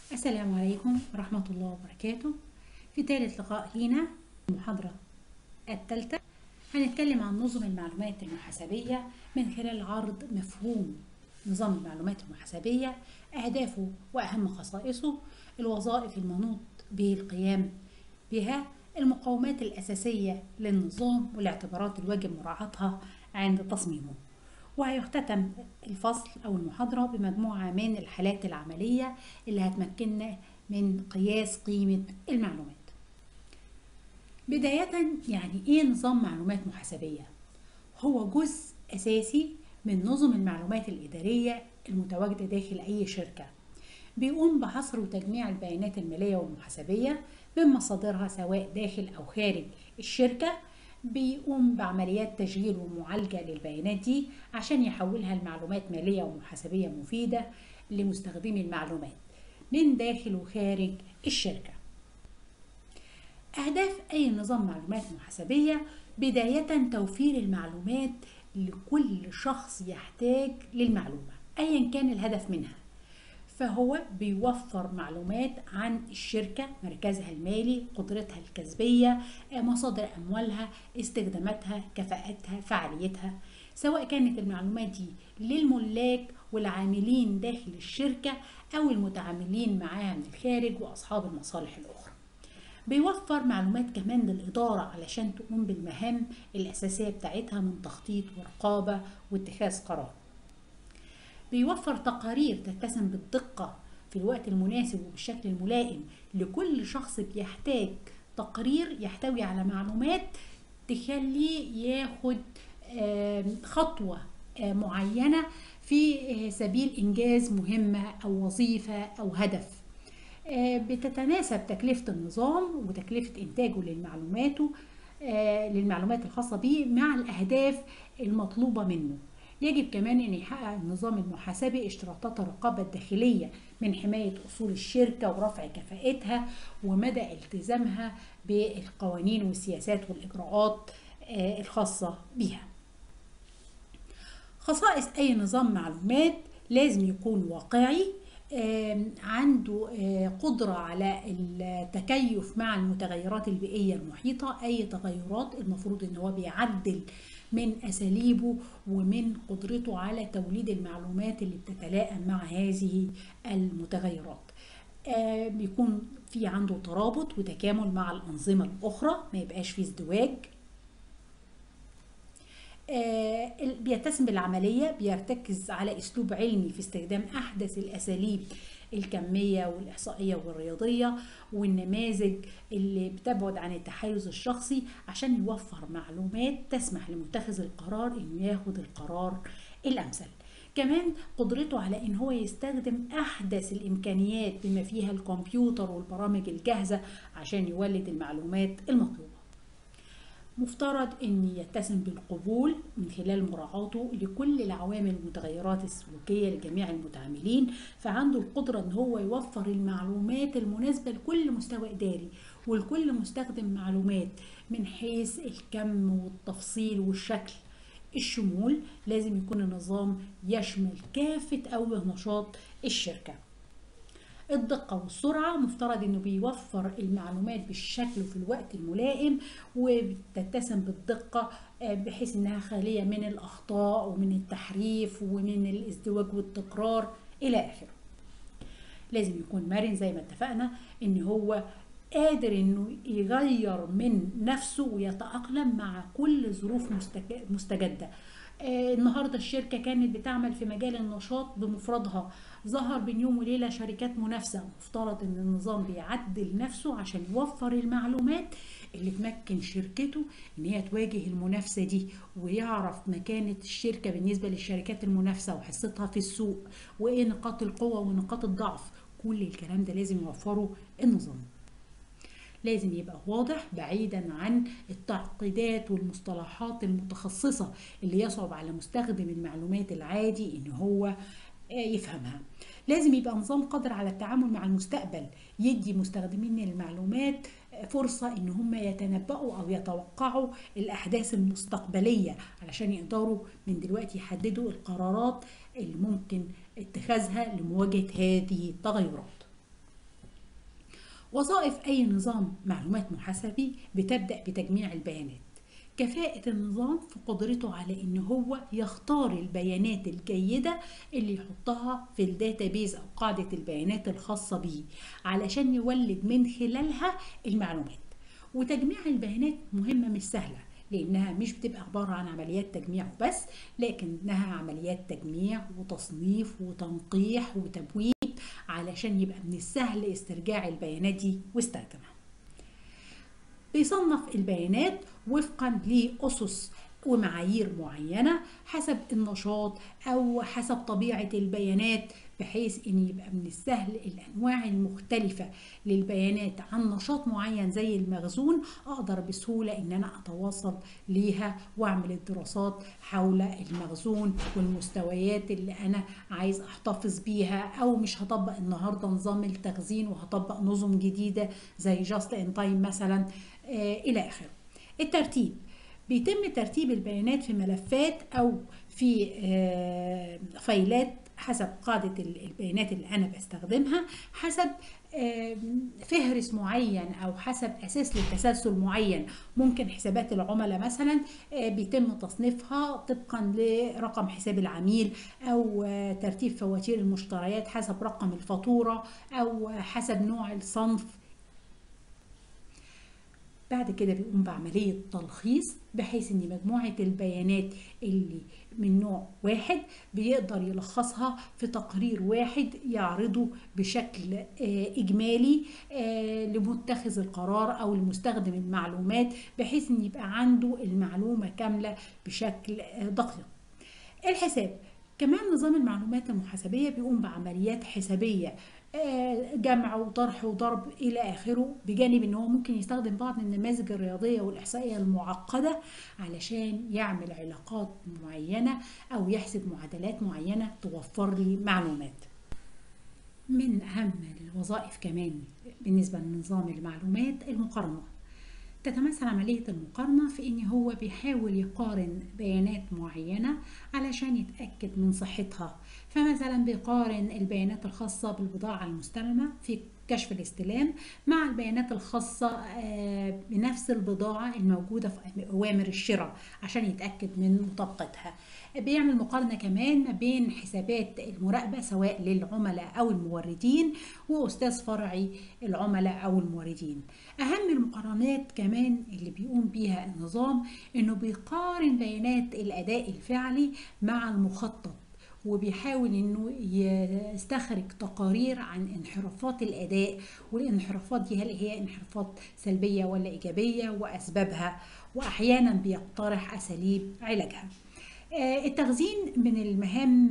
السلام عليكم ورحمة الله وبركاته. في ثالث لقاء لينا المحاضرة الثالثة هنتكلم عن نظم المعلومات المحاسبية من خلال عرض مفهوم نظام المعلومات المحاسبية، أهدافه وأهم خصائصه، الوظائف المنوط به القيام بها، المقومات الأساسية للنظام والاعتبارات الواجب مراعاتها عند تصميمه. وهيختتم الفصل أو المحاضرة بمجموعة من الحالات العملية اللي هتمكننا من قياس قيمة المعلومات. بداية، يعني إيه نظام معلومات محاسبية؟ هو جزء أساسي من نظم المعلومات الإدارية المتواجدة داخل أي شركة، بيقوم بحصر وتجميع البيانات المالية والمحاسبية من مصادرها سواء داخل أو خارج الشركة. بيقوم بعمليات تشغيل ومعالجة للبيانات دي عشان يحولها لمعلومات مالية ومحاسبية مفيدة لمستخدمي المعلومات من داخل وخارج الشركة. أهداف أي نظام معلومات محاسبية: بداية توفير المعلومات لكل شخص يحتاج للمعلومة أيا كان الهدف منها، فهو بيوفر معلومات عن الشركة، مركزها المالي، قدرتها الكسبية، مصادر أموالها، استخداماتها، كفاءتها، فعاليتها، سواء كانت المعلومات دي للملاك والعاملين داخل الشركة أو المتعاملين معاها من الخارج وأصحاب المصالح الأخرى. بيوفر معلومات كمان للإدارة علشان تقوم بالمهام الأساسية بتاعتها من تخطيط ورقابة واتخاذ قرار. بيوفر تقارير تتسم بالدقة في الوقت المناسب وبالشكل الملائم لكل شخص بيحتاج تقرير يحتوي على معلومات تخليه ياخد خطوة معينة في سبيل إنجاز مهمة أو وظيفة أو هدف. بتتناسب تكلفة النظام وتكلفة إنتاجه للمعلومات الخاصة به مع الأهداف المطلوبة منه. يجب كمان أن يحقق النظام المحاسبي اشتراطات الرقابة الداخلية من حماية أصول الشركة ورفع كفاءتها ومدى التزامها بالقوانين والسياسات والإجراءات الخاصة بها. خصائص أي نظام معلومات: لازم يكون واقعي، عنده قدرة على التكيف مع المتغيرات البيئية المحيطة. أي تغيرات المفروض أن هو بيعدل من أساليبه ومن قدرته على توليد المعلومات اللي بتتلائم مع هذه المتغيرات. بيكون في عنده ترابط وتكامل مع الأنظمة الأخرى، ما يبقاش فيه ازدواج. بيتسم بالعملية، بيرتكز على أسلوب علمي في استخدام أحدث الأساليب الكمية والإحصائية والرياضية والنماذج اللي بتبعد عن التحيز الشخصي عشان يوفر معلومات تسمح لمتخذ القرار إنه ياخد القرار الأمثل. كمان قدرته على إن هو يستخدم أحدث الإمكانيات بما فيها الكمبيوتر والبرامج الجاهزة عشان يولد المعلومات المطلوبة. مفترض أن يتسم بالقبول من خلال مراعاته لكل العوامل المتغيرات السلوكية لجميع المتعاملين، فعنده القدرة أن هو يوفر المعلومات المناسبة لكل مستوى إداري ولكل مستخدم معلومات من حيث الكم والتفصيل والشكل. الشمول: لازم يكون النظام يشمل كافة أوجه نشاط الشركة. الدقة والسرعة: مفترض انه بيوفر المعلومات بالشكل وفي الوقت الملائم وبتتسم بالدقة بحيث انها خالية من الاخطاء ومن التحريف ومن الازدواج والتكرار الى اخره. لازم يكون مرن زي ما اتفقنا، ان هو قادر انه يغير من نفسه ويتأقلم مع كل ظروف مستجدة. النهاردة الشركة كانت بتعمل في مجال النشاط بمفردها، ظهر بين يوم وليلة شركات منافسة. مفترض ان النظام بيعدل نفسه عشان يوفر المعلومات اللي تمكن شركته ان هي تواجه المنافسة دي، ويعرف مكانة الشركة بالنسبة للشركات المنافسة وحصتها في السوق وايه نقاط القوة ونقاط الضعف. كل الكلام ده لازم يوفره النظام. لازم يبقى واضح بعيدا عن التعقيدات والمصطلحات المتخصصة اللي يصعب على مستخدم المعلومات العادي ان هو يفهمها. لازم يبقى نظام قادر على التعامل مع المستقبل، يدي مستخدمين المعلومات فرصة ان هم يتنبؤوا او يتوقعوا الاحداث المستقبلية علشان يقدروا من دلوقتي يحددوا القرارات اللي ممكن اتخاذها لمواجهة هذه التغيرات. وظائف أي نظام معلومات محاسبي بتبدأ بتجميع البيانات. كفاءة النظام في قدرته على إن هو يختار البيانات الجيدة اللي يحطها في الداتابيز أو قاعدة البيانات الخاصة به علشان يولد من خلالها المعلومات. وتجميع البيانات مهمة مش سهلة، لأنها مش بتبقى عبارة عن عمليات تجميع وبس، لكنها عمليات تجميع وتصنيف وتنقيح وتبويب علشان يبقى من السهل استرجاع البيانات دي واستخدامها. بيصنف البيانات وفقا لأسس ومعايير معينة حسب النشاط أو حسب طبيعة البيانات، بحيث إن يبقى من السهل الأنواع المختلفة للبيانات عن نشاط معين زي المخزون أقدر بسهولة إن أنا أتواصل ليها وأعمل الدراسات حول المخزون والمستويات اللي أنا عايز أحتفظ بيها، أو مش هطبق النهاردة نظام التخزين وهطبق نظم جديدة زي جاست إن تايم مثلا إلى آخره. الترتيب بيتم ترتيب البيانات في ملفات أو في فايلات حسب قاعدة البيانات اللي أنا بستخدمها، حسب فهرس معين أو حسب أساس للتسلسل معين. ممكن حسابات العملاء مثلا بيتم تصنيفها طبقا لرقم حساب العميل، أو ترتيب فواتير المشتريات حسب رقم الفاتورة، أو حسب نوع الصنف. بعد كده بيقوم بعملية تلخيص بحيث ان مجموعة البيانات اللي من نوع واحد بيقدر يلخصها في تقرير واحد يعرضه بشكل اجمالي لمتخذ القرار او لمستخدم المعلومات، بحيث ان يبقى عنده المعلومة كاملة بشكل دقيق. الحساب كمان نظام المعلومات المحاسبية بيقوم بعمليات حسابية، جمع وطرح وضرب إلى آخره، بجانب إن هو ممكن يستخدم بعض النماذج الرياضية والإحصائية المعقدة علشان يعمل علاقات معينة أو يحسب معادلات معينة توفر لي معلومات. من أهم الوظائف كمان بالنسبة لنظام المعلومات المقارنة. تتمثل عملية المقارنة في إن هو بيحاول يقارن بيانات معينة علشان يتأكد من صحتها. فمثلا بيقارن البيانات الخاصة بالبضاعة المستلمة في كشف الاستلام مع البيانات الخاصة بنفس البضاعة الموجودة في أوامر الشراء عشان يتأكد من مطابقتها. بيعمل مقارنة كمان ما بين حسابات المراقبة سواء للعملاء أو الموردين وأستاذ فرعي العملاء أو الموردين. أهم المقارنات كمان اللي بيقوم بيها النظام إنه بيقارن بيانات الأداء الفعلي مع المخطط، وبيحاول انه يستخرج تقارير عن انحرافات الاداء، والانحرافات دي هل هي انحرافات سلبيه ولا ايجابيه واسبابها، واحيانا بيقترح اساليب علاجها. التخزين من المهام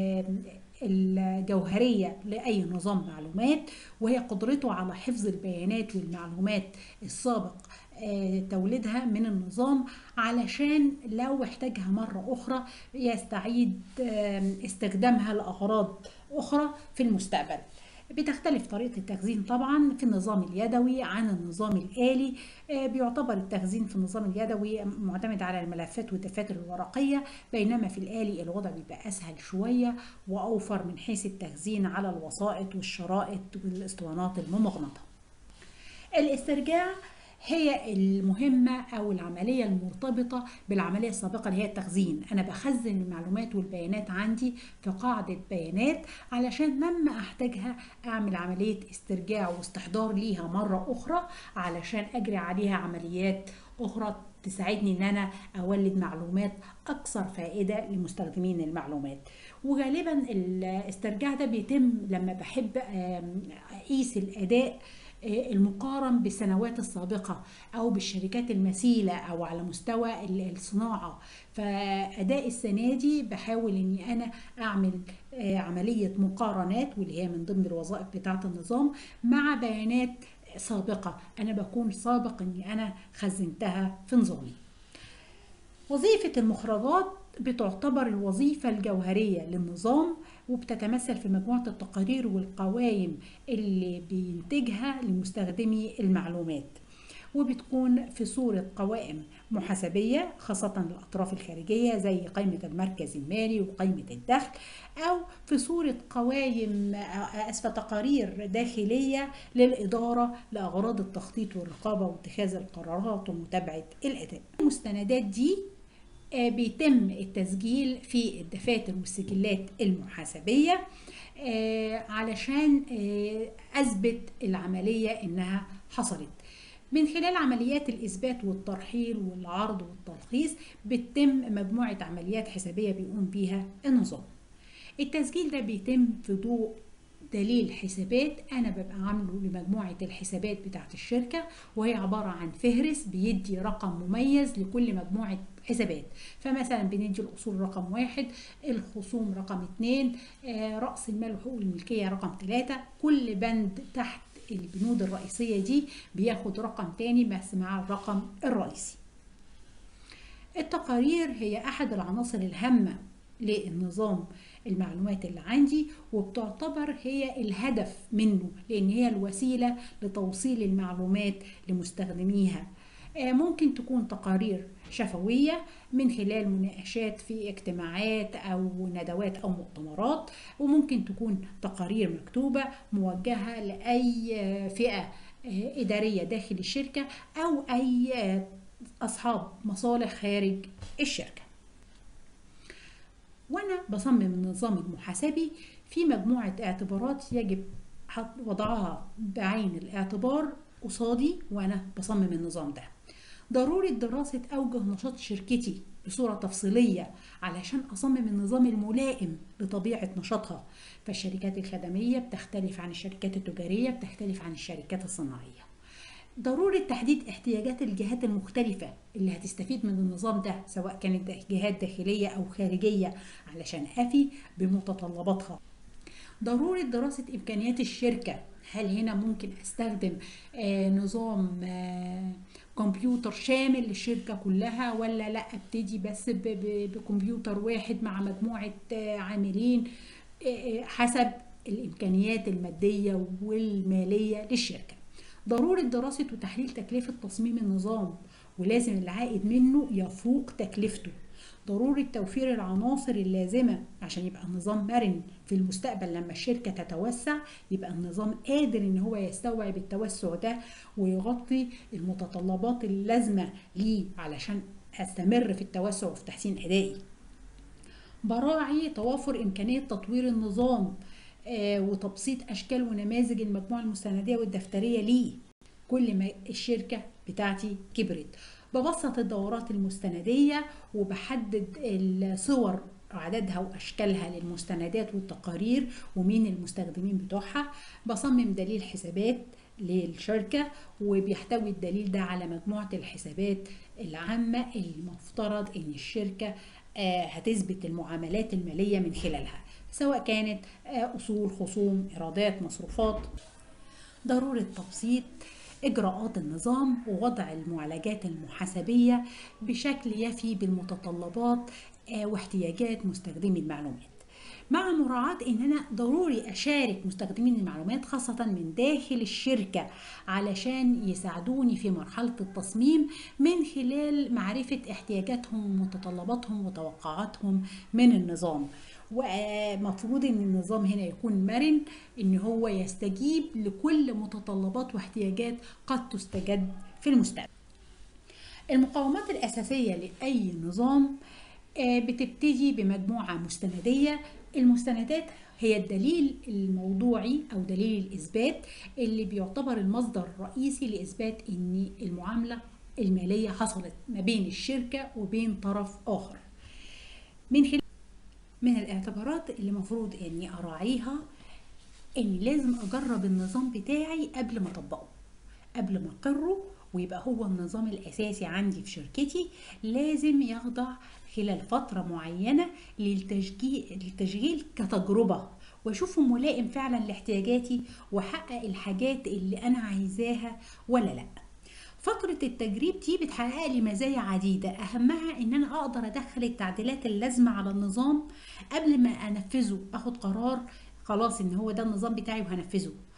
الجوهرية لأي نظام معلومات، وهي قدرته على حفظ البيانات والمعلومات السابق توليدها من النظام علشان لو احتاجها مرة أخرى يستعيد استخدامها لأغراض أخرى في المستقبل. بتختلف طريقة التخزين طبعا في النظام اليدوي عن النظام الآلي. بيعتبر التخزين في النظام اليدوي معتمد على الملفات والدفاتر الورقية، بينما في الآلي الوضع بيبقى أسهل شوية وأوفر من حيث التخزين على الوسائط والشرائط والاسطوانات الممغنطة. الاسترجاع هي المهمة أو العملية المرتبطة بالعملية السابقة اللي هي التخزين. أنا بخزن المعلومات والبيانات عندي في قاعدة بيانات علشان لما أحتاجها أعمل عملية استرجاع واستحضار ليها مرة أخرى علشان أجري عليها عمليات أخرى تساعدني إن أنا أولد معلومات أكثر فائدة لمستخدمين المعلومات. وغالبا الاسترجاع ده بيتم لما بحب أقيس الأداء المقارن بالسنوات السابقة أو بالشركات المثيلة أو على مستوى الصناعة. فأداء السنة دي بحاول أني أنا أعمل عملية مقارنات، واللي هي من ضمن الوظائف بتاعة النظام، مع بيانات سابقة أنا بكون سابق أني أنا خزنتها في نظامي. وظيفة المخرجات بتعتبر الوظيفة الجوهرية للنظام، وبتتمثل في مجموعة التقارير والقوائم اللي بينتجها لمستخدمي المعلومات. وبتكون في صورة قوائم محاسبية خاصة للأطراف الخارجية زي قائمة المركز المالي وقائمة الدخل، أو في صورة قوائم تقارير داخلية للإدارة لأغراض التخطيط والرقابة واتخاذ القرارات ومتابعة الأداء. المستندات دي بيتم التسجيل في الدفاتر والسجلات المحاسبية علشان أثبت العملية إنها حصلت. من خلال عمليات الإثبات والترحيل والعرض والتلخيص بتتم مجموعة عمليات حسابية بيقوم بيها النظام. التسجيل ده بيتم في ضوء دليل حسابات أنا ببقى عامله لمجموعة الحسابات بتاعت الشركة، وهي عبارة عن فهرس بيدي رقم مميز لكل مجموعة حسابات. فمثلا بندي الأصول رقم 1، الخصوم رقم 2، رأس المال وحقوق الملكية رقم 3. كل بند تحت البنود الرئيسية دي بياخد رقم تاني بس مع الرقم الرئيسي. التقارير هي أحد العناصر الهامة للنظام المعلومات اللي عندي، وبتعتبر هي الهدف منه لأن هي الوسيلة لتوصيل المعلومات لمستخدميها. ممكن تكون تقارير شفوية من خلال مناقشات في اجتماعات أو ندوات أو مؤتمرات، وممكن تكون تقارير مكتوبة موجهة لأي فئة إدارية داخل الشركة أو أي أصحاب مصالح خارج الشركة. وأنا بصمم النظام المحاسبي في مجموعة اعتبارات يجب وضعها بعين الاعتبار قصادي وأنا بصمم النظام ده. ضرورة دراسة أوجه نشاط شركتي بصورة تفصيلية علشان أصمم النظام الملائم لطبيعة نشاطها، فالشركات الخدمية بتختلف عن الشركات التجارية، بتختلف عن الشركات الصناعية. ضرورة تحديد احتياجات الجهات المختلفة اللي هتستفيد من النظام ده سواء كانت جهات داخلية أو خارجية علشان أفي بمتطلباتها. ضرورة دراسة إمكانيات الشركة، هل هنا ممكن أستخدم نظام كمبيوتر شامل للشركة كلها ولا لا ابتدي بس بكمبيوتر واحد مع مجموعة عاملين حسب الإمكانيات المادية والمالية للشركة. ضرورة دراسة وتحليل تكلفة تصميم النظام ولازم العائد منه يفوق تكلفته. ضرورة توفير العناصر اللازمة عشان يبقى النظام مرن في المستقبل لما الشركة تتوسع، يبقى النظام قادر ان هو يستوعب التوسع ده ويغطي المتطلبات اللازمة ليه علشان استمر في التوسع وفي تحسين ادائي. براعي توافر امكانية تطوير النظام وتبسيط اشكال ونماذج المجموعة المستندية والدفترية ليه كل ما الشركة بتاعتي كبرت. ببسط الدورات المستندية وبحدد الصور عددها وأشكالها للمستندات والتقارير ومين المستخدمين بتوعها. بصمم دليل حسابات للشركة وبيحتوي الدليل ده على مجموعة الحسابات العامة اللي مفترض ان الشركة هتثبت المعاملات المالية من خلالها سواء كانت أصول، خصوم، إيرادات، مصروفات. ضرورة تبسيط إجراءات النظام ووضع المعالجات المحاسبية بشكل يفي بالمتطلبات واحتياجات مستخدمي المعلومات، مع مراعاة ان انا ضروري اشارك مستخدمين المعلومات خاصة من داخل الشركة علشان يساعدوني في مرحلة التصميم من خلال معرفة احتياجاتهم ومتطلباتهم وتوقعاتهم من النظام. ومفروض ان النظام هنا يكون مرن ان هو يستجيب لكل متطلبات واحتياجات قد تستجد في المستقبل. المقومات الأساسية لأي نظام بتبتدي بمجموعة مستندية. المستندات هي الدليل الموضوعي أو دليل الإثبات اللي بيعتبر المصدر الرئيسي لإثبات أن المعاملة المالية حصلت ما بين الشركة وبين طرف آخر. من الاعتبارات اللي مفروض أني أراعيها أني لازم أجرب النظام بتاعي قبل ما أطبقه، قبل ما أقره ويبقى هو النظام الأساسي عندي في شركتي. لازم يخضع خلال فترة معينة للتشغيل كتجربة واشوفه ملائم فعلا لاحتياجاتي وحقق الحاجات اللي أنا عايزاها ولا لأ. فترة التجريب دي بتحقق لي مزايا عديدة، أهمها إن أنا أقدر أدخل التعديلات اللازمة على النظام قبل ما أنفذه، أخد قرار خلاص إن هو ده النظام بتاعي وهنفذه.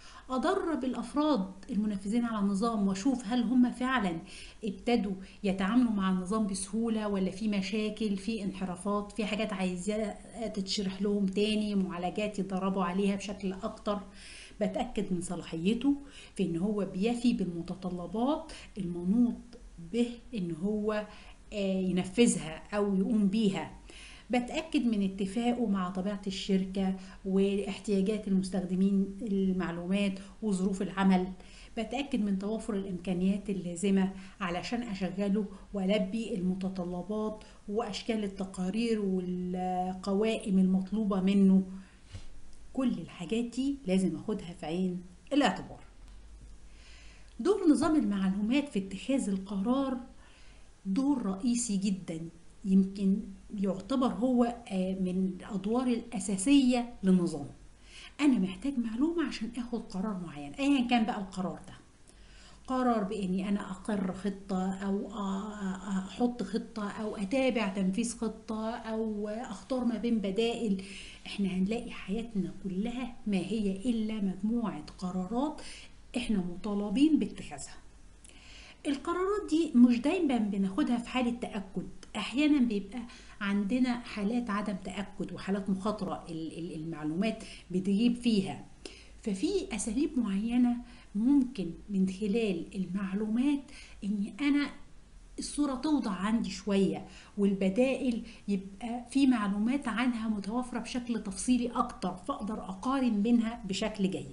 أدرب الأفراد المنفذين على النظام وأشوف هل هم فعلا ابتدوا يتعاملوا مع النظام بسهولة، ولا في مشاكل، في انحرافات، في حاجات عايزة تتشرح لهم تاني، معالجات يتدربوا عليها بشكل أكتر. بتأكد من صلاحيته في إن هو بيفي بالمتطلبات المنوط به إن هو ينفذها أو يقوم بيها. بتأكد من اتفاقه مع طبيعة الشركة واحتياجات المستخدمين المعلومات وظروف العمل. بتأكد من توافر الإمكانيات اللازمة علشان أشغله وألبي المتطلبات وأشكال التقارير والقوائم المطلوبة منه. كل الحاجات دي لازم أخدها في عين الاعتبار. دور نظام المعلومات في اتخاذ القرار دور رئيسي جدا، يمكن يعتبر هو من الأدوار الأساسية للنظام. أنا محتاج معلومة عشان أخد قرار معين، أيا كان بقى القرار ده. قرار بإني أنا أقر خطة أو أحط خطة أو أتابع تنفيذ خطة أو أختار ما بين بدائل. إحنا هنلاقي حياتنا كلها ما هي إلا مجموعة قرارات إحنا مطالبين باتخاذها. القرارات دي مش دايما بناخدها في حالة تأكد، أحيانا بيبقى عندنا حالات عدم تأكد وحالات مخاطرة المعلومات بتجيب فيها. ففي أساليب معينة ممكن من خلال المعلومات إني أنا الصورة توضح عندي شوية، والبدائل يبقى في معلومات عنها متوفرة بشكل تفصيلي أكتر، فأقدر أقارن بينها بشكل جيد.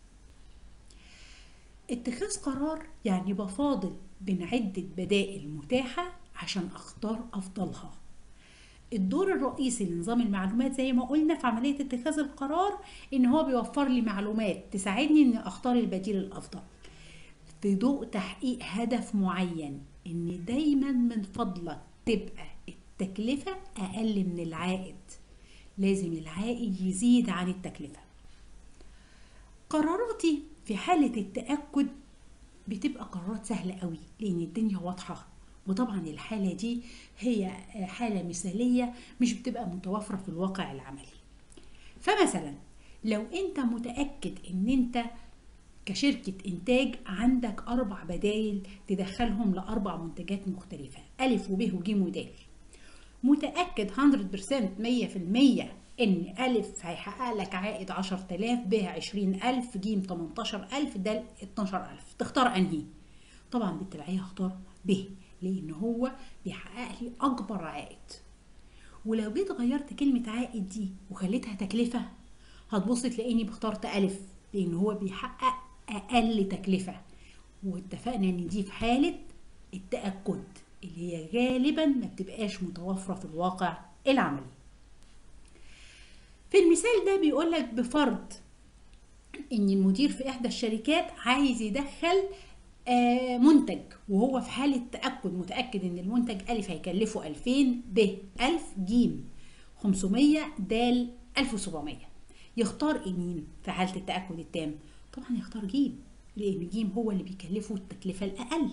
اتخاذ قرار يعني بفاضل بين عدة بدائل متاحة عشان أختار أفضلها. الدور الرئيسي لنظام المعلومات زي ما قلنا في عملية اتخاذ القرار إن هو بيوفر لي معلومات تساعدني إن أختار البديل الأفضل في ضوء تحقيق هدف معين. إن دايما من فضلك تبقى التكلفة أقل من العائد، لازم العائد يزيد عن التكلفة. قراراتي في حالة التأكد بتبقى قرارات سهلة قوي لأن الدنيا واضحة، وطبعا الحالة دي هي حالة مثالية مش بتبقى متوافرة في الواقع العملي. فمثلا لو انت متأكد ان انت كشركة انتاج عندك 4 بدايل تدخلهم ل4 منتجات مختلفة، ألف وب وج ودال، متأكد 100% ان ألف هيحقق لك عائد 10,000، ب 20,000، ج 18,000، د 12,000، تختار انهي؟ طبعا بالتبعية هختار ب، لان هو بيحقق لي اكبر عائد. ولو جيت غيرت كلمة عائد دي وخليتها تكلفة هتبص تلاقيني اخترت ألف لان هو بيحقق اقل تكلفة. واتفقنا ان دي في حالة التأكد اللي هي غالبا ما بتبقاش متوفرة في الواقع العملي. في المثال ده بيقولك بفرض ان المدير في احدى الشركات عايز يدخل منتج، وهو في حالة تأكد متأكد ان المنتج ألف هيكلفه 2000، ب 1000، ج 500، د 1700. يختار مين في حالة التأكد التام؟ طبعا يختار ج، لان ج هو اللي بيكلفه التكلفة الأقل.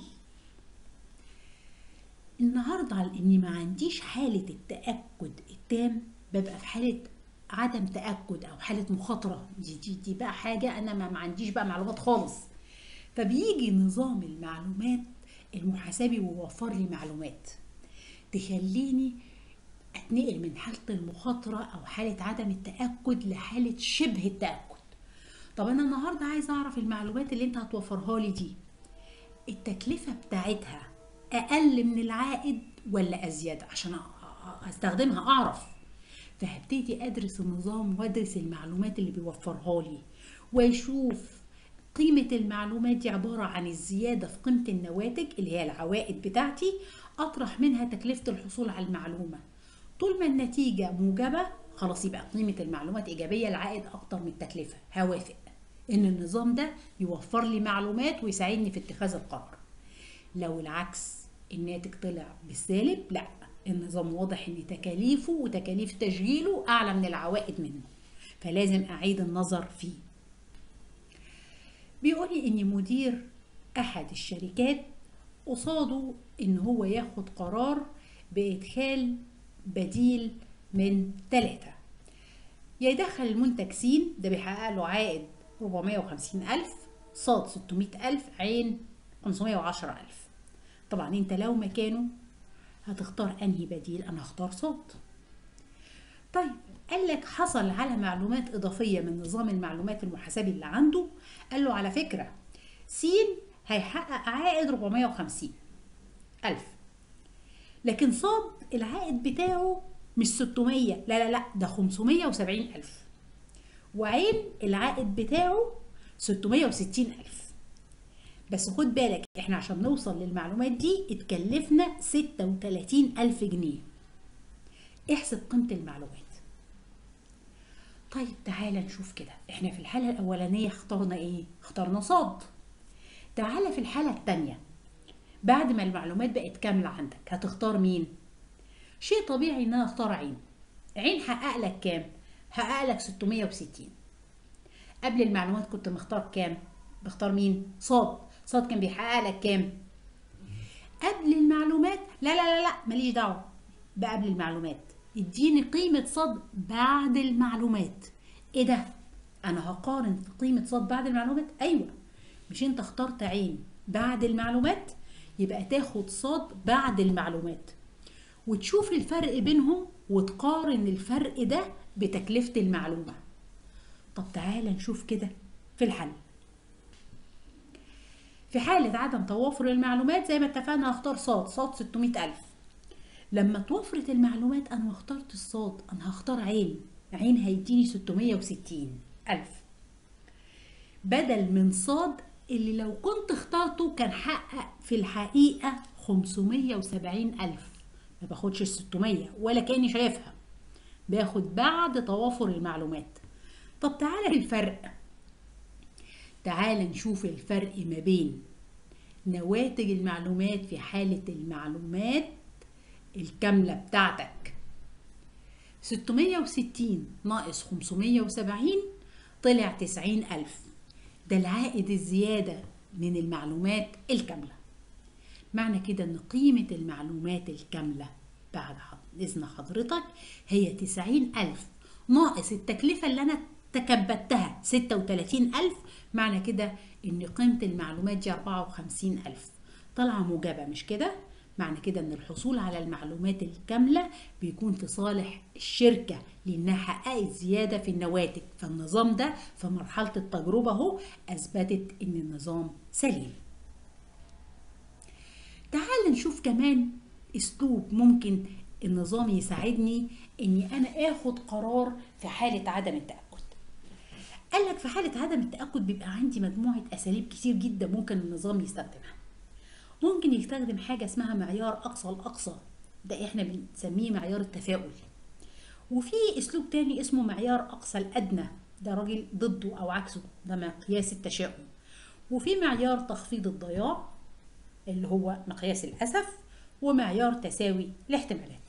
النهاردة على اني ما عنديش حالة التأكد التام ببقى في حالة عدم تأكد او حالة مخاطرة. دي بقى حاجة انا ما عنديش بقى معلومات خالص. فبيجي نظام المعلومات المحاسبي ويوفر لي معلومات تخليني اتنقل من حالة المخاطرة او حالة عدم التأكد لحالة شبه التأكد. طب انا النهاردة عايز اعرف المعلومات اللي انت هتوفرها لي دي التكلفة بتاعتها اقل من العائد ولا ازيد، عشان استخدمها اعرف. فهبتدي ادرس النظام وادرس المعلومات اللي بيوفرها لي واشوف قيمة المعلومات دي عبارة عن الزيادة في قيمة النواتج اللي هي العوائد بتاعتي، أطرح منها تكلفة الحصول على المعلومة. طول ما النتيجة موجبة خلاص يبقى قيمة المعلومات إيجابية، العائد أكتر من التكلفة، هوافق إن النظام ده يوفر لي معلومات ويساعدني في اتخاذ القرار. لو العكس الناتج طلع بالسالب، لا، النظام واضح إن تكاليفه وتكاليف تشغيله أعلى من العوائد منه، فلازم أعيد النظر فيه. بيقولي ان مدير احد الشركات قصاده ان هو ياخد قرار بادخال بديل من 3، يا يدخل المنتج س ده بيحقق له عائد 450,000، صاد 600,000، عين 510,000. طبعا انت لو مكانه هتختار انهي بديل؟ انا هختار صاد. طيب قال لك حصل على معلومات اضافيه من نظام المعلومات المحاسبي اللي عنده، قال له على فكره س هيحقق عائد 450,000، لكن صاد العائد بتاعه مش 600، لا ده 570,000، وعين العائد بتاعه 660,000. بس خد بالك احنا عشان نوصل للمعلومات دي اتكلفنا 36,000 جنيه. احسب قيمة المعلومات. طيب تعالى نشوف كده، احنا في الحالة الأولانية اخترنا ايه؟ اخترنا صاد. تعالى في الحالة التانية بعد ما المعلومات بقت كاملة عندك هتختار مين؟ شيء طبيعي ان انا اختار عين. عين حقق لك كام؟ حقق لك 660. قبل المعلومات كنت مختار كام؟ بختار مين؟ صاد. صاد كان بيحقق لك كام؟ قبل المعلومات لا ماليش دعوه بقبل المعلومات، اديني قيمه صاد بعد المعلومات. ايه ده؟ انا هقارن قيمه صاد بعد المعلومات؟ ايوه، مش انت اخترت عين بعد المعلومات؟ يبقى تاخد صاد بعد المعلومات وتشوف الفرق بينهم وتقارن الفرق ده بتكلفه المعلومه. طب تعالى نشوف كده في الحل. في حالة عدم توافر المعلومات زي ما اتفقنا هختار صاد 600,000. لما توفرت المعلومات أنا ما اخترت الصاد، أنا هختار عين هيديني 660,000 بدل من صاد اللي لو كنت اخترته كان حقق في الحقيقة 570,000. ما باخدش 600 ولا كأني شايفها، باخد بعد توافر المعلومات. طب تعالى الفرق، تعالى نشوف الفرق ما بين نواتج المعلومات في حالة المعلومات الكاملة بتاعتك. 660 ناقص 570 طلع 90,000. ده العائد الزيادة من المعلومات الكاملة. معنى كده ان قيمة المعلومات الكاملة بعد إذن حضرتك هي 90,000 ناقص التكلفة اللي أنا تكبدتها 36,000. معنى كده ان قيمة المعلومات دي 54,000. طالعة موجبة مش كده؟ معنى كده ان الحصول على المعلومات الكاملة بيكون في صالح الشركة لانها حققت زيادة في النواتج. فالنظام ده في مرحلة التجربة اهو اثبتت ان النظام سليم. تعال نشوف كمان اسلوب ممكن النظام يساعدني اني انا اخد قرار في حالة عدم التأكد. قال لك في حالة عدم التأكد بيبقى عندي مجموعة أساليب كتير جدا ممكن النظام يستخدمها. ممكن يستخدم حاجة اسمها معيار أقصى الأقصى، ده احنا بنسميه معيار التفاؤل. وفي أسلوب تاني اسمه معيار أقصى الأدنى، ده راجل ضده أو عكسه، ده مقياس التشاؤم. وفي معيار تخفيض الضياع اللي هو مقياس الأسف، ومعيار تساوي الاحتمالات.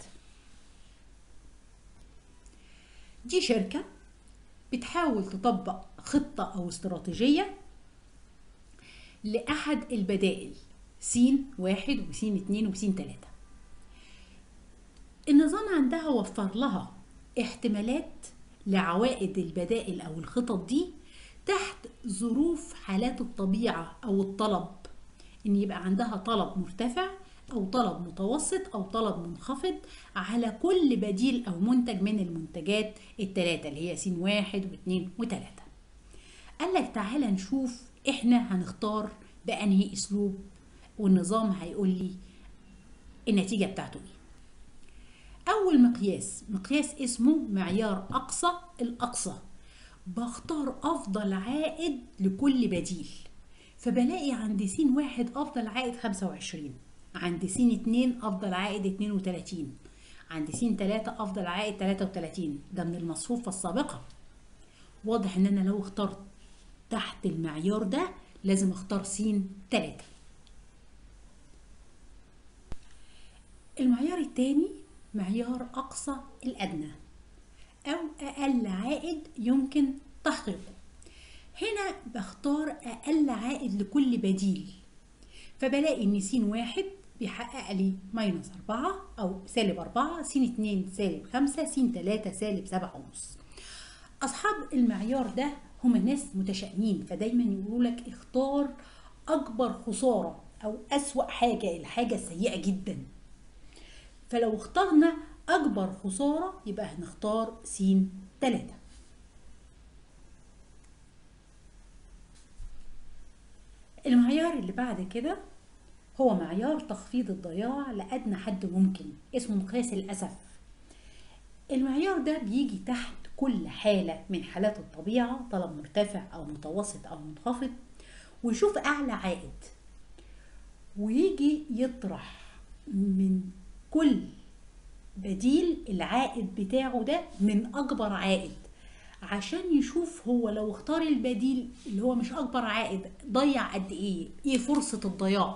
دي شركة بتحاول تطبق خطة أو استراتيجية لأحد البدائل س1 وس2 وس3. النظام عندها وفر لها احتمالات لعوائد البدائل أو الخطط دي تحت ظروف حالات الطبيعة أو الطلب، إن يبقى عندها طلب مرتفع أو طلب متوسط أو طلب منخفض على كل بديل أو منتج من المنتجات الثلاثة اللي هي س1 و2 و3. قال لك تعالى نشوف احنا هنختار بأنهي اسلوب والنظام هيقول لي النتيجة بتاعته ايه. اول مقياس اسمه معيار اقصى الاقصى، بختار افضل عائد لكل بديل. فبلاقي عند س1 افضل عائد 25، عند س2 افضل عائد 32، عند س3 افضل عائد 33. ده من المصفوفة السابقة. واضح ان انا لو اخترت تحت المعيار ده لازم اختار س3. المعيار الثاني معيار أقصى الأدنى أو أقل عائد يمكن تحقيقه. هنا بختار أقل عائد لكل بديل، فبلاقي إن س1 بيحقق لي -4 أو -4، س2 -5، س3 -7.5. أصحاب المعيار ده هما ناس متشائمين، فدايما يقولوا لك اختار اكبر خسارة او اسوأ حاجة، الحاجة السيئة جدا. فلو اخترنا اكبر خسارة يبقى هنختار س 3. المعيار اللي بعد كده هو معيار تخفيض الضياع لأدنى حد ممكن، اسمه مقياس الأسف. المعيار ده بيجي تحت كل حالة من حالات الطبيعة، طلب مرتفع أو متوسط أو منخفض، ويشوف أعلى عائد، ويجي يطرح من كل بديل العائد بتاعه ده من أكبر عائد، عشان يشوف هو لو اختار البديل اللي هو مش أكبر عائد ضيع قد إيه فرصة الضياع.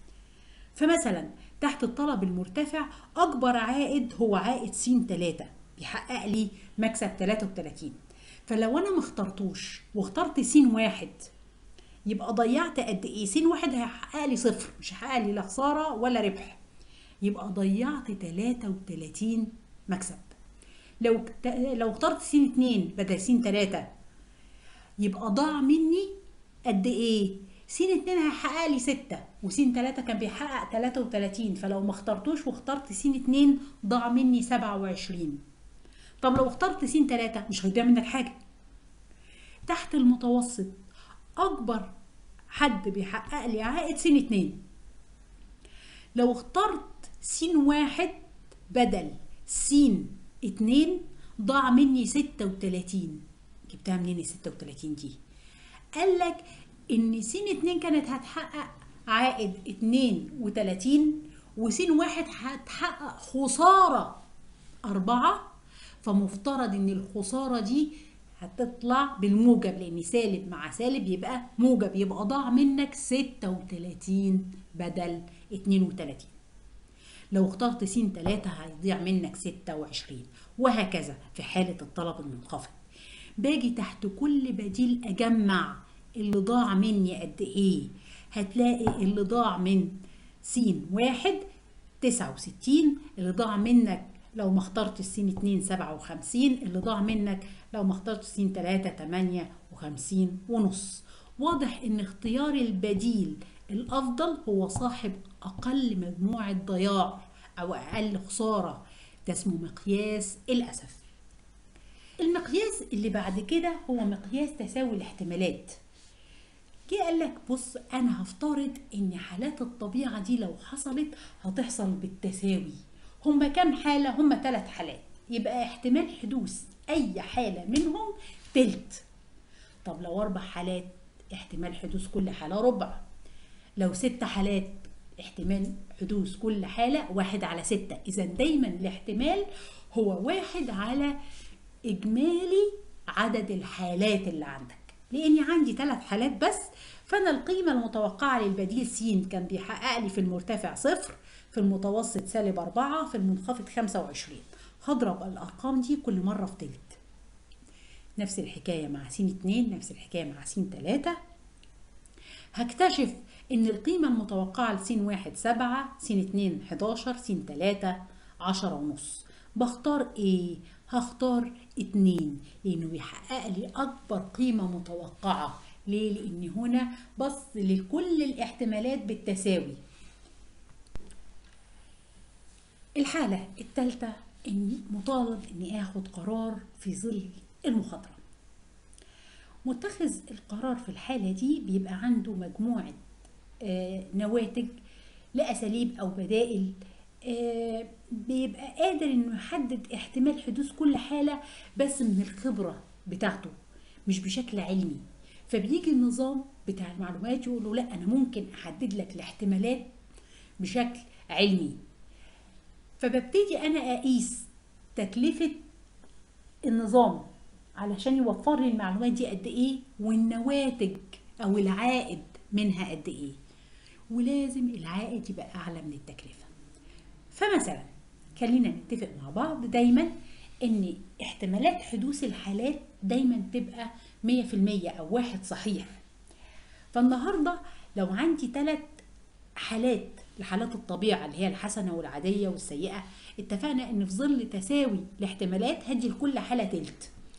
فمثلا تحت الطلب المرتفع أكبر عائد هو عائد س 3 بيحقق لي مكسب 33. فلو أنا مخترتوش واخترت س 1 يبقى ضيعت قد إيه؟ س 1 هيحقق لي صفر، مش هيحقق لي لا خسارة ولا ربح، يبقى ضيعت 33 مكسب. لو اخترت س 2 بدل س 3 يبقى ضاع مني قد ايه؟ س 2 هيحقق لي 6 وس 3 كان بيحقق 33، فلو ما اخترتوش واخترت س 2 ضاع مني 27. طب لو اخترت س 3 مش هيضيع منك حاجة. تحت المتوسط اكبر حد بيحقق لي عائد س 2، لو اخترت س 1 بدل س 2 ضاع مني 36. جبتها منين 36 دي؟ قال لك ان س 2 كانت هتحقق عائد 32 وس 1 هتحقق خسارة 4، فمفترض ان الخسارة دي هتطلع بالموجب، لان سالب مع سالب يبقى موجب، يبقى ضاع منك 36 بدل 32. لو اخترت س 3 هيضيع منك 26، وهكذا في حالة الطلب المنخفض. باجي تحت كل بديل اجمع اللي ضاع مني قد ايه. هتلاقي اللي ضاع من س 1 69، اللي ضاع منك لو ما اخترتش س 2 57، اللي ضاع منك لو ما اخترتش س 3 58 ونص. واضح ان اختيار البديل الافضل هو صاحب اقل مجموعة ضياع او اقل خسارة، ده اسمه مقياس الاسف. المقياس اللي بعد كده هو مقياس تساوي الاحتمالات. جه قال لك بص انا هفترض ان حالات الطبيعة دي لو حصلت هتحصل بالتساوي. هما كام حالة؟ هما 3 حالات، يبقى احتمال حدوث اي حالة منهم تلت. طب لو 4 حالات احتمال حدوث كل حالة ربع. لو 6 حالات احتمال حدوث كل حالة 1 على 6. اذا دايما الاحتمال هو 1 على إجمالي عدد الحالات اللي عندك، لأني عندي 3 حالات بس. فأنا القيمة المتوقعة للبديل س كان بيحقق لي في المرتفع 0، في المتوسط -4، في المنخفض 25. هضرب الأرقام دي كل مرة في تلت. نفس الحكاية مع س 2، نفس الحكاية مع س 3. هكتشف إن القيمة المتوقعة لس 1 7، س 2 11، س 3 10 ونص. بختار ايه؟ هختار 2 لانه بيحقق لي اكبر قيمة متوقعة. ليه؟ لان هنا بص لكل الاحتمالات بالتساوي. الحالة الثالثة اني مطالب اني اخد قرار في ظل المخاطرة. متخذ القرار في الحالة دي بيبقى عنده مجموعة نواتج لأساليب أو بدائل، بيبقى قادر انه يحدد احتمال حدوث كل حالة بس من الخبرة بتاعته مش بشكل علمي. فبيجي النظام بتاع المعلومات يقول له لا انا ممكن احدد لك الاحتمالات بشكل علمي. فببتدي انا اقيس تكلفة النظام علشان يوفر لي المعلومات دي قد ايه، والنواتج او العائد منها قد ايه، ولازم العائد يبقى اعلى من التكلفة. فمثلا خلينا نتفق مع بعض دايما ان احتمالات حدوث الحالات دايما تبقى 100% او 1 صحيح. فالنهاردة لو عندي 3 حالات لحالات الطبيعة اللي هي الحسنة والعادية والسيئة، اتفقنا ان في ظل تساوي الاحتمالات هدي لكل حالة تلت.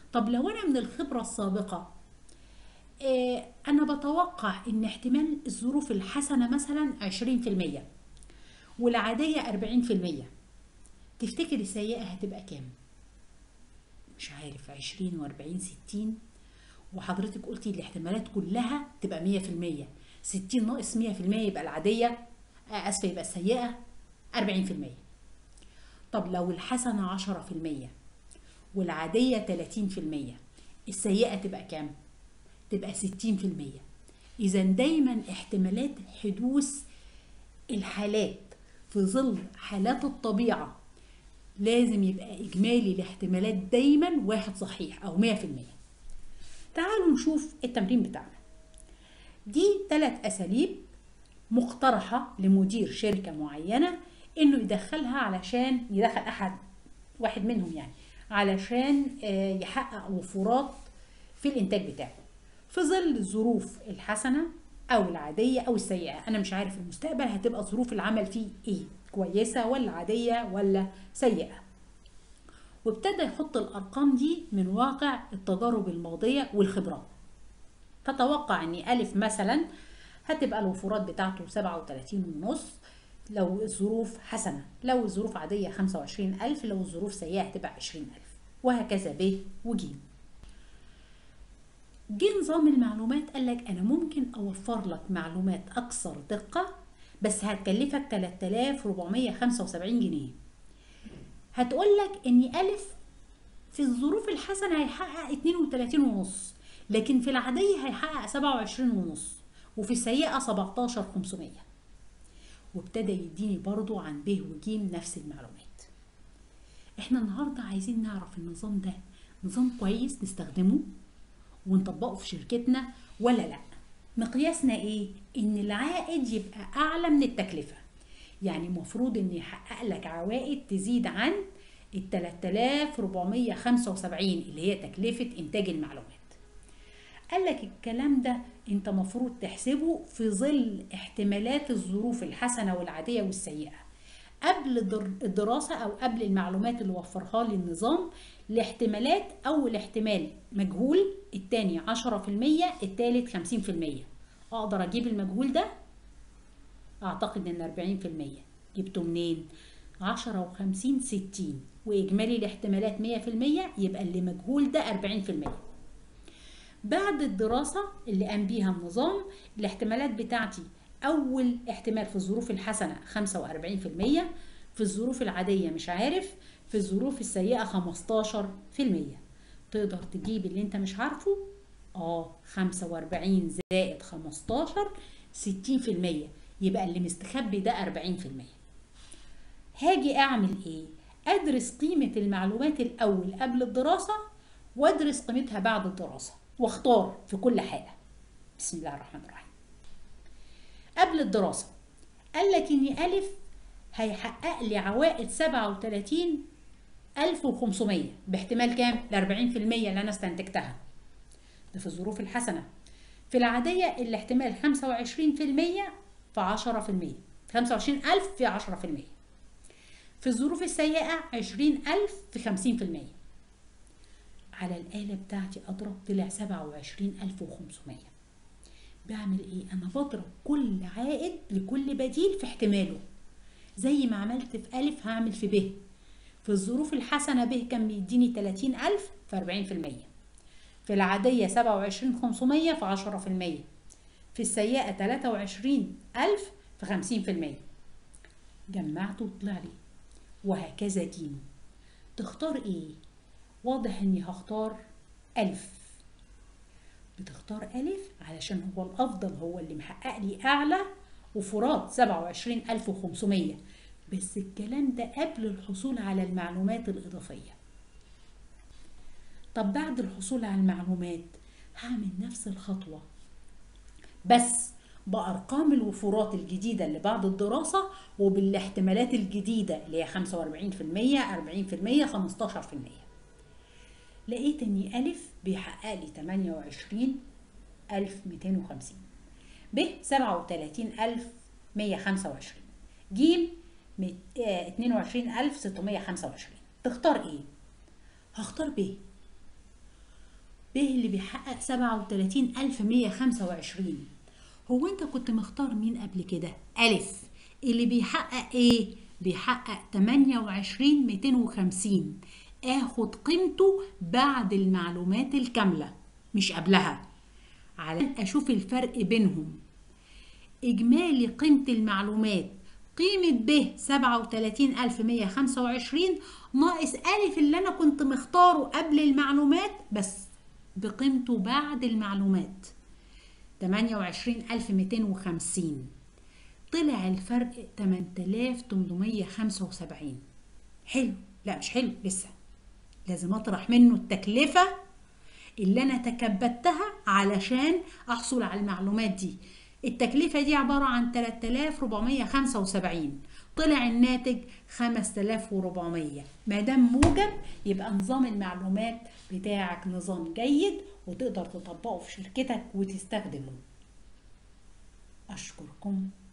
طب لو أنا من الخبرة السابقة أنا بتوقع إن احتمال الظروف الحسنة مثلا 20% والعادية 40%، تفتكر السيئة هتبقى كام؟ مش عارف، 20 و40 60، وحضرتك قلتي الاحتمالات كلها تبقى 100%، 60 ناقص 100% يبقى العادية، آسفة يبقى السيئة 40%. طب لو الحسنة 10% والعادية 30%، السيئة تبقى كام؟ تبقى 60%. إذا دايما احتمالات حدوث الحالات في ظل حالات الطبيعة لازم يبقى إجمالي الاحتمالات دايما واحد صحيح أو 100%. تعالوا نشوف التمرين بتاعنا. دي 3 أساليب مقترحة لمدير شركة معينة إنه يدخلها علشان يدخل واحد منهم يعني علشان يحقق وفرات في الإنتاج بتاعه في ظل الظروف الحسنة أو العادية أو السيئة. أنا مش عارف المستقبل هتبقى ظروف العمل فيه إيه، كويسة ولا عادية ولا سيئة. وابتدى يحط الأرقام دي من واقع التجارب الماضية والخبرات. تتوقع أن ألف مثلا هتبقى الوفرات بتاعته 37.5 لو الظروف حسنة، لو الظروف عادية 25,000، لو الظروف سيئة هتبقى 20,000، وهكذا ب وج. جه نظام المعلومات قالك أنا ممكن أوفر لك معلومات أكثر دقة بس هتكلفك 3475 جنيه. هتقولك إن ألف في الظروف الحسنة هيحقق 32.5، لكن في العادية هيحقق 27.5، وفي السيئة 17,500. وابتدى يديني برضو عن ب وج نفس المعلومات. احنا النهاردة عايزين نعرف النظام ده نظام كويس نستخدمه ونطبقه في شركتنا ولا لا. مقياسنا ايه؟ ان العائد يبقى اعلى من التكلفة، يعني مفروض ان يحقق لك عوائد تزيد عن 3475 اللي هي تكلفة انتاج المعلومات. قال لك الكلام ده انت مفروض تحسبه في ظل احتمالات الظروف الحسنة والعادية والسيئة قبل الدراسة أو قبل المعلومات اللي وفرها لي النظام. الاحتمالات أول احتمال مجهول، التاني 10%، التالت 50%. أقدر أجيب المجهول ده؟ أعتقد إن 40%. جبته منين؟ 10 و50 60، وإجمالي الاحتمالات 100%، يبقى اللي مجهول ده 40%. بعد الدراسة اللي قام بيها النظام الاحتمالات بتاعتي أول احتمال في الظروف الحسنة 45%، في الظروف العادية مش عارف، في الظروف السيئة 15%. تقدر تجيب اللي انت مش عارفه؟ 45 زائد 15 60%، يبقى اللي مستخبي ده 40%. هاجي أعمل إيه؟ أدرس قيمة المعلومات الأول قبل الدراسة وأدرس قيمتها بعد الدراسة واختار في كل حالة. بسم الله الرحمن الرحيم. قبل الدراسة قال لك إن ألف هيحقق لي عوائد 37,500 باحتمال كام؟ ل 40% اللي أنا استنتجتها. ده في الظروف الحسنة. في العادية الاحتمال 25% في 10%، 25,000 في 10%. في الظروف السيئة 20,000 في 50%. على الآلة بتاعتي أضرب طلع 27,500. بعمل إيه؟ أنا بضرب كل عائد لكل بديل في احتماله. زي ما عملت في ألف هعمل في ب. في الظروف الحسنة ب كان بيديني 30,000 في 40%، في العادية 27,500 في 10%، في السيئة 23,000 في 50%. جمعته وطلع لي. وهكذا دينه. تختار إيه؟ واضح إني هختار ألف. بتختار ألف علشان هو الأفضل، هو اللي محقق لي أعلى وفرات 27,500، بس الكلام ده قبل الحصول على المعلومات الإضافية. طب بعد الحصول على المعلومات هعمل نفس الخطوة بس بأرقام الوفرات الجديدة اللي بعد الدراسة وبالاحتمالات الجديدة اللي هي 45%، 40%، 15%. لقيت ان ألف بيحقق لي 28,250، ب 37,125، ج 22,625. تختار ايه؟ هختار ب. ب اللي بيحقق 37125. هو انت كنت مختار مين قبل كده؟ ألف اللي بيحقق ايه؟ بيحقق 28250. اخد قيمته بعد المعلومات الكاملة مش قبلها، علشان اشوف الفرق بينهم. اجمالي قيمة المعلومات قيمة ب 37125 ناقص ألف اللي أنا كنت مختاره قبل المعلومات بس بقيمته بعد المعلومات 28250. طلع الفرق 8875. حلو؟ لا مش حلو لسه، لازم أطرح منه التكلفة اللي أنا تكبدتها علشان أحصل على المعلومات دي. التكلفة دي عبارة عن 3475، طلع الناتج 5400. ما دام موجب يبقى نظام المعلومات بتاعك نظام جيد وتقدر تطبقه في شركتك وتستخدمه. أشكركم.